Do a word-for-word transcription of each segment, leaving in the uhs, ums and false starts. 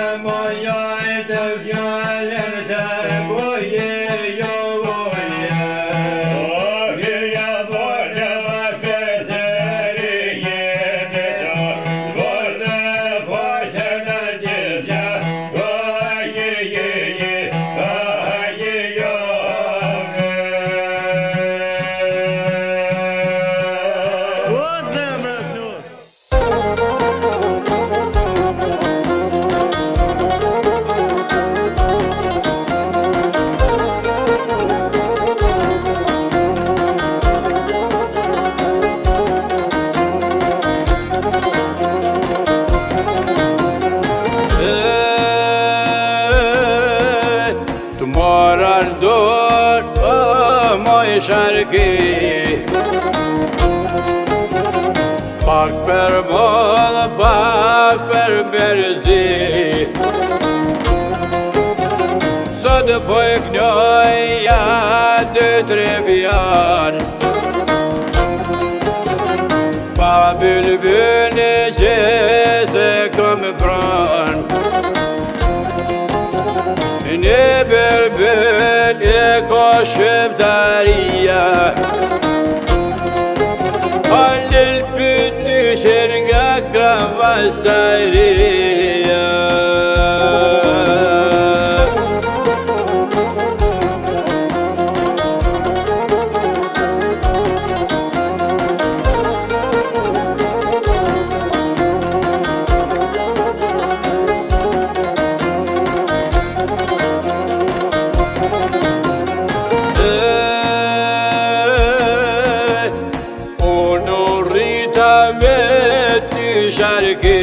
Şarkı bak per bol bak per berzi Sod poik noi ya de trevian Pa bülbül necese comme pran Ne bülbül koşup tariye Halil büttü şergak kravasariye Şarkı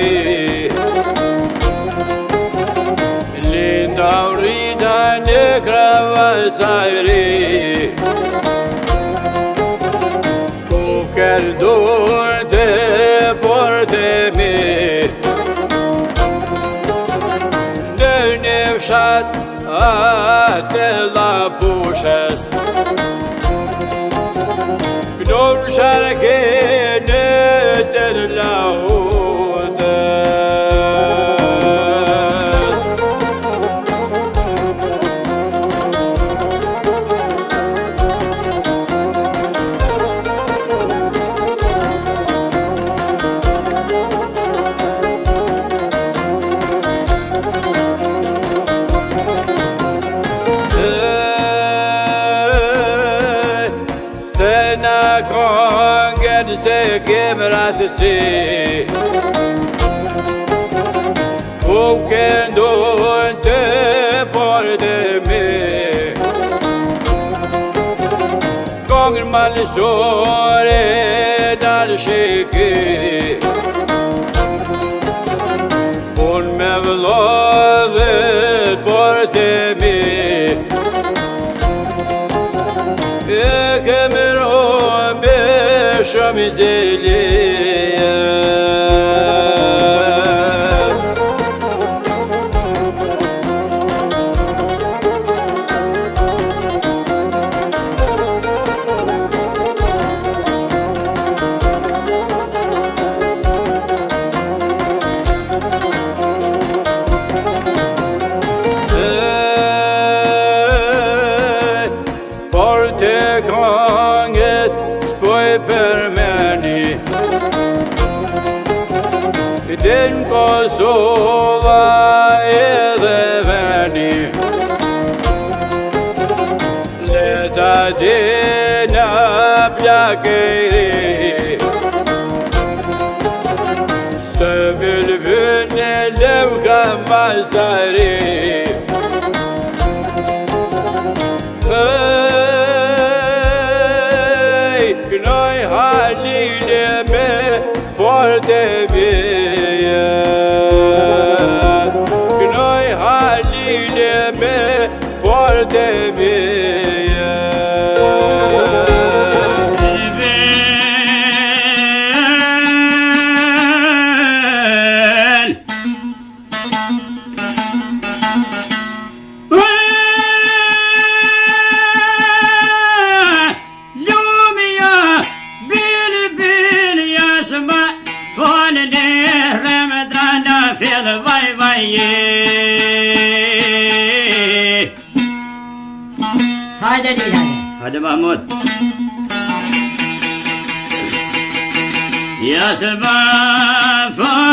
Linda urida ne kravasari Kuker durte porte mi Nevşat atela puşes Gnor şarkı ne terlahu Kongen se gemrasisi Kongen donte porte mi Kongen mal sore dar şeki On mevlavet porte mi Ekemer Şamizeliye Porte konges spoj per meni Den Kosova edhe veni Leta dina plakeri Së bülbül ne levka masari Gnoj halile me porte bije Gnoj halile me porte bije بفعل باي باي هذا دليل هذا هذا محمود يا سلمان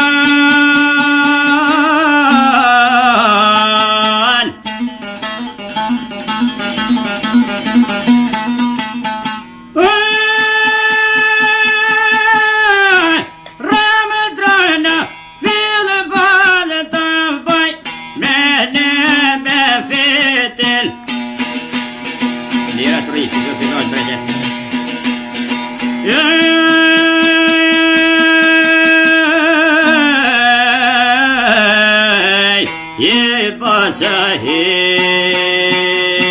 فان رامت رانا في البال طبي مهنا بفتل ليرة تريد تقول في نوع برجة يبقى سهيل